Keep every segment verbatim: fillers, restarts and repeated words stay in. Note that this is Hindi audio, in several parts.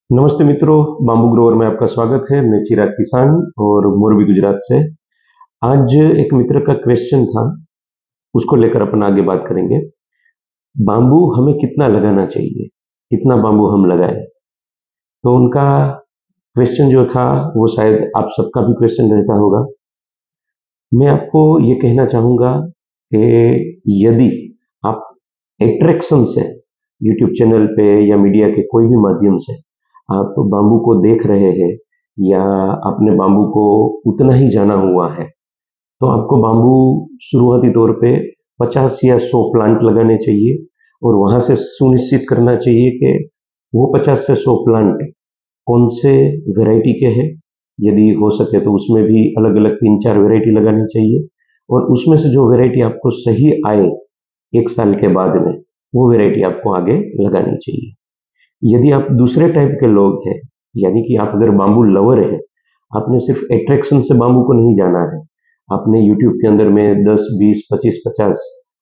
नमस्ते मित्रों, बाम्बू ग्रोवर में आपका स्वागत है। मैं चिराग किसान और मोरबी गुजरात से। आज एक मित्र का क्वेश्चन था, उसको लेकर अपन आगे बात करेंगे। बाम्बू हमें कितना लगाना चाहिए, कितना बाम्बू हम लगाएं? तो उनका क्वेश्चन जो था वो शायद आप सबका भी क्वेश्चन रहता होगा। मैं आपको ये कहना चाहूँगा कि यदि आप एट्रैक्शन से यूट्यूब चैनल पे या मीडिया के कोई भी माध्यम से आप बाम्बू को देख रहे हैं या आपने बाम्बू को उतना ही जाना हुआ है, तो आपको बाम्बू शुरुआती तौर पे पचास या सौ प्लांट लगाने चाहिए और वहाँ से सुनिश्चित करना चाहिए कि वो पचास से सौ प्लांट कौन से वैरायटी के हैं। यदि हो सके तो उसमें भी अलग अलग तीन चार वैरायटी लगानी चाहिए और उसमें से जो वैरायटी आपको सही आए एक साल के बाद में, वो वैरायटी आपको आगे लगानी चाहिए। यदि आप दूसरे टाइप के लोग हैं, यानी कि आप अगर बाम्बू लवर है, आपने सिर्फ एट्रैक्शन से बाम्बू को नहीं जाना है, आपने यूट्यूब के अंदर में दस, बीस, पच्चीस, पचास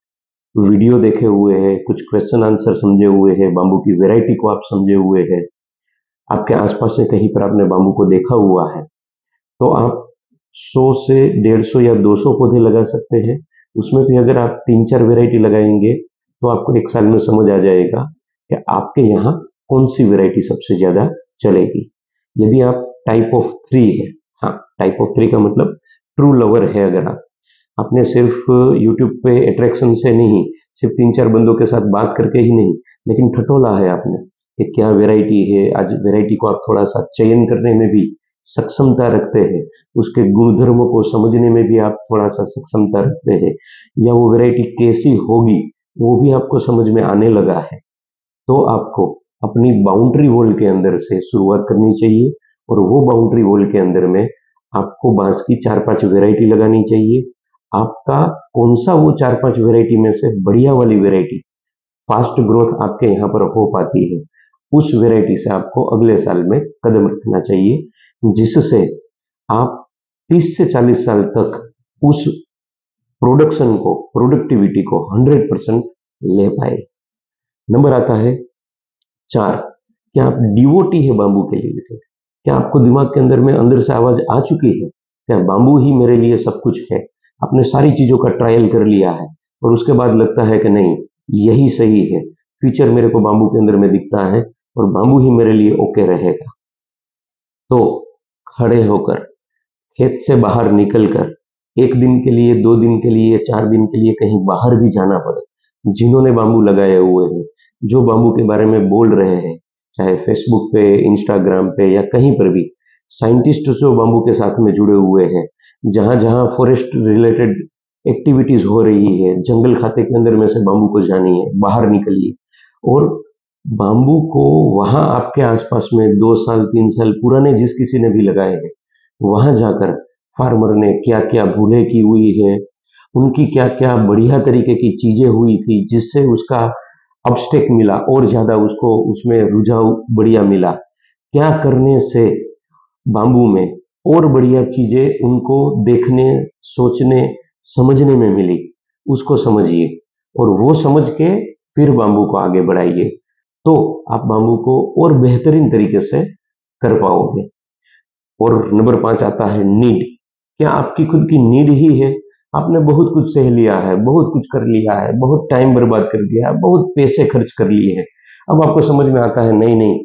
वीडियो देखे हुए हैं, कुछ क्वेश्चन आंसर समझे हुए हैं, बाम्बू की वैरायटी को आप समझे हुए हैं, आपके आसपास से कहीं पर आपने बाम्बू को देखा हुआ है, तो आप सौ से डेढ़ सौ या दो सौ पौधे लगा सकते हैं। उसमें भी अगर आप तीन चार वैरायटी लगाएंगे तो आपको एक साल में समझ आ जाएगा कि आपके यहाँ कौन सी वैरायटी सबसे ज्यादा चलेगी। यदि आप टाइप ऑफ थ्री है, हाँ, टाइप ऑफ थ्री का मतलब ट्रू लवर है, अगर आप आपने सिर्फ यूट्यूब पे अट्रैक्शन से नहीं, सिर्फ तीन चार बंदों के साथ बात करके ही नहीं, लेकिन ठटोला है आपने कि क्या वैरायटी है, आज वैरायटी को आप थोड़ा सा चयन करने में भी सक्षमता रखते हैं, उसके गुणधर्मों को समझने में भी आप थोड़ा सा सक्षमता रखते हैं, या वो वैरायटी कैसी होगी वो भी आपको समझ में आने लगा है, तो आपको अपनी बाउंड्री वॉल के अंदर से शुरुआत करनी चाहिए और वो बाउंड्री वॉल के अंदर में आपको बांस की चार पांच वैरायटी लगानी चाहिए। आपका कौन सा वो चार पांच वैरायटी में से बढ़िया वाली वैरायटी फास्ट ग्रोथ आपके यहाँ पर हो पाती है, उस वैरायटी से आपको अगले साल में कदम रखना चाहिए, जिससे आप तीस से चालीस साल तक उस प्रोडक्शन को, प्रोडक्टिविटी को हंड्रेड परसेंट ले पाए। नंबर आता है चार, क्या आप डिवोटी है बाम्बू के लिए? क्या आपको दिमाग के अंदर में अंदर से आवाज आ चुकी है, क्या बाम्बू ही मेरे लिए सब कुछ है? आपने सारी चीजों का ट्रायल कर लिया है और उसके बाद लगता है कि नहीं, यही सही है, फ्यूचर मेरे को बाम्बू के अंदर में दिखता है और बाम्बू ही मेरे लिए ओके रहेगा। तो खड़े होकर, खेत से बाहर निकलकर, एक दिन के लिए, दो दिन के लिए, चार दिन के लिए कहीं बाहर भी जाना पड़े, जिन्होंने बाम्बू लगाए हुए हैं, जो बाम्बू के बारे में बोल रहे हैं, चाहे फेसबुक पे, इंस्टाग्राम पे या कहीं पर भी, साइंटिस्ट जो बाम्बू के साथ में जुड़े हुए हैं, जहां जहां फॉरेस्ट रिलेटेड एक्टिविटीज हो रही है, जंगल खाते के अंदर में से बाम्बू को जानिए, बाहर निकलिए और बाम्बू को वहां आपके आसपास में दो साल तीन साल पुराने जिस किसी ने भी लगाए हैं, वहां जाकर फार्मर ने क्या क्या भूले की हुई है, उनकी क्या क्या बढ़िया तरीके की चीजें हुई थी जिससे उसका अपस्टेक मिला और ज्यादा उसको उसमें रुझाव बढ़िया मिला, क्या करने से बाम्बू में और बढ़िया चीजें उनको देखने, सोचने, समझने में मिली, उसको समझिए और वो समझ के फिर बाम्बू को आगे बढ़ाइए, तो आप बाम्बू को और बेहतरीन तरीके से कर पाओगे। और नंबर पांच आता है नीड। क्या आपकी खुद की नीड ही है? आपने बहुत कुछ सह लिया है, बहुत कुछ कर लिया है, बहुत टाइम बर्बाद कर दिया है, बहुत पैसे खर्च कर लिए हैं, अब आपको समझ में आता है नहीं नहीं,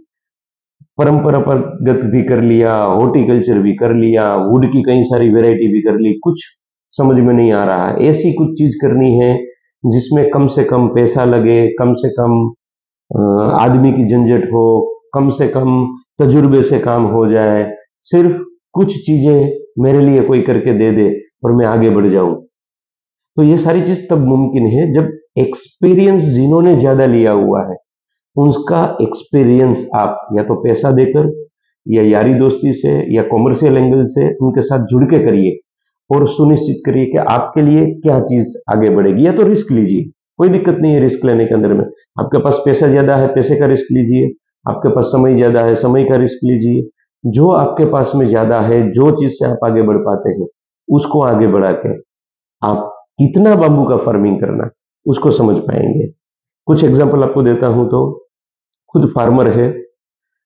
परंपरागत भी कर लिया, हॉर्टिकल्चर भी कर लिया, वुड की कई सारी वैरायटी भी कर ली, कुछ समझ में नहीं आ रहा है, ऐसी कुछ चीज करनी है जिसमें कम से कम पैसा लगे, कम से कम आदमी की झंझट हो, कम से कम तजुर्बे से काम हो जाए, सिर्फ कुछ चीजें मेरे लिए कोई करके दे दे और मैं आगे बढ़ जाऊं। तो ये सारी चीज तब मुमकिन है जब एक्सपीरियंस जिन्होंने ज्यादा लिया हुआ है, उसका एक्सपीरियंस आप या तो पैसा देकर या यारी दोस्ती से या कॉमर्शियल एंगल से उनके साथ जुड़ के करिए और सुनिश्चित करिए कि आपके लिए क्या चीज आगे बढ़ेगी, या तो रिस्क लीजिए, कोई दिक्कत नहीं है रिस्क लेने के अंदर में, आपके पास पैसा ज्यादा है, पैसे का रिस्क लीजिए, आपके पास समय ज्यादा है, समय का रिस्क लीजिए, जो आपके पास में ज्यादा है, जो चीज से आप आगे बढ़ पाते हैं उसको आगे बढ़ा के आप कितना बाम्बू का फार्मिंग करना उसको समझ पाएंगे। कुछ एग्जांपल आपको देता हूं, तो खुद फार्मर है,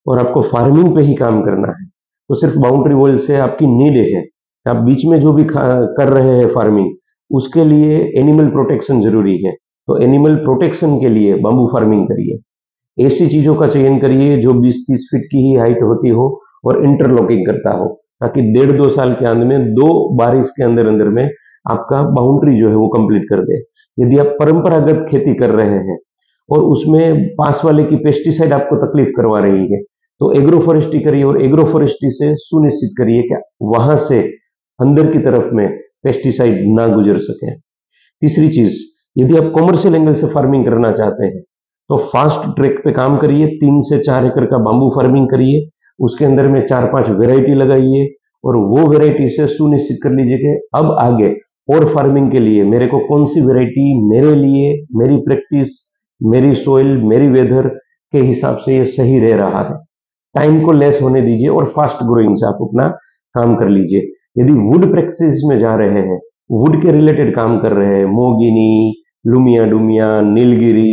और आपको फार्मिंग पे ही काम करना है, तो सिर्फ बाउंड्री वॉल से आपकी नीड है, आप बीच में जो भी कर रहे हैं फार्मिंग, उसके लिए एनिमल प्रोटेक्शन जरूरी है, तो एनिमल प्रोटेक्शन के लिए बांबू फार्मिंग करिए। ऐसी चीजों का चयन करिए जो बीस तीस फीट की ही हाइट होती हो और इंटरलॉकिंग करता हो, ताकि डेढ़ दो साल के अंत में दो बारिश के अंदर अंदर में आपका बाउंड्री जो है वो कंप्लीट कर दे। यदि आप परंपरागत खेती कर रहे हैं और उसमें पास वाले की पेस्टिसाइड आपको तकलीफ करवा रही है, तो एग्रोफोरेस्ट्री करिए और एग्रोफोरेस्ट्री से सुनिश्चित करिए कि वहां से अंदर की तरफ में पेस्टिसाइड ना गुजर सके। तीसरी चीज, यदि आप कॉमर्शियल एंगल से फार्मिंग करना चाहते हैं तो फास्ट ट्रैक पे काम करिए, तीन से चार एकड़ का बांबू फार्मिंग करिए, उसके अंदर में चार पांच वेराइटी लगाइए और वो वेराइटी से सुनिश्चित कर लीजिए कि अब आगे और फार्मिंग के लिए मेरे को कौन सी वेराइटी मेरे लिए, मेरी प्रैक्टिस, मेरी सोइल, मेरी वेदर के हिसाब से ये सही रह रहा है। टाइम को लेस होने दीजिए और फास्ट ग्रोइंग से आप अपना काम कर लीजिए। यदि वुड प्रैक्टिस में जा रहे हैं, वुड के रिलेटेड काम कर रहे हैं, मोगिनी, लुमिया डुमिया, नीलगिरी,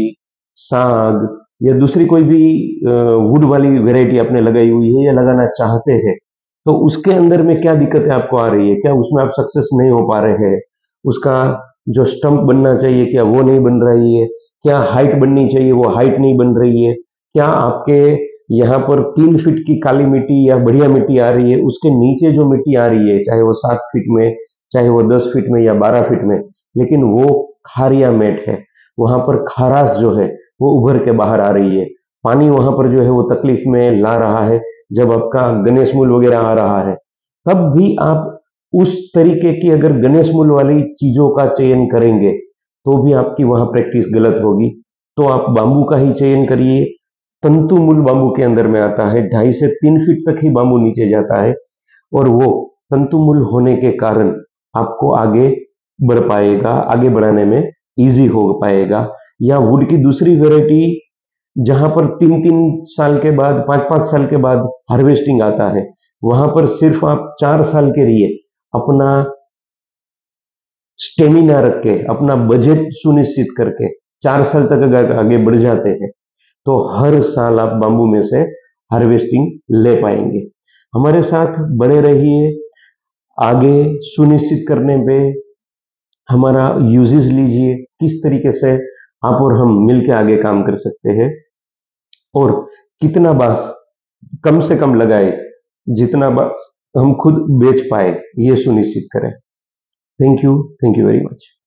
साग या दूसरी कोई भी वुड वाली वेराइटी आपने लगाई हुई है या लगाना चाहते हैं, तो उसके अंदर में क्या दिक्कतें आपको आ रही है, क्या उसमें आप सक्सेस नहीं हो पा रहे हैं, उसका जो स्टंप बनना चाहिए क्या वो नहीं बन रही है, क्या हाइट बननी चाहिए वो हाइट नहीं बन रही है, क्या आपके यहाँ पर तीन फीट की काली मिट्टी या बढ़िया मिट्टी आ रही है, उसके नीचे जो मिट्टी आ रही है चाहे वो सात फीट में, चाहे वो दस फीट में या बारह फीट में, लेकिन वो खारिया मेट है, वहां पर खाराश जो है वो उभर के बाहर आ रही है, पानी वहां पर जो है वो तकलीफ में ला रहा है। जब आपका गणेश मूल वगैरह आ रहा है तब भी आप उस तरीके की अगर गणेश मूल वाली चीजों का चयन करेंगे तो भी आपकी वहां प्रैक्टिस गलत होगी। तो आप बांबू का ही चयन करिए। तंतु मूल बांबू के अंदर में आता है, ढाई से तीन फीट तक ही बांबू नीचे जाता है और वो तंतु मूल होने के कारण आपको आगे बढ़ पाएगा, आगे बढ़ाने में इजी हो पाएगा। या वुड की दूसरी वेराइटी जहां पर तीन तीन साल के बाद, पांच पांच साल के बाद हार्वेस्टिंग आता है, वहां पर सिर्फ आप चार साल के लिए अपना स्टेमिना रख के, अपना बजट सुनिश्चित करके चार साल तक अगर आगे बढ़ जाते हैं तो हर साल आप बांबू में से हार्वेस्टिंग ले पाएंगे। हमारे साथ बने रहिए, आगे सुनिश्चित करने पे हमारा यूजेस लीजिए, किस तरीके से आप और हम मिलकर आगे काम कर सकते हैं और कितना बांस कम से कम लगाए, जितना बांस हम खुद बेच पाए ये सुनिश्चित करें। Thank you, thank you very much.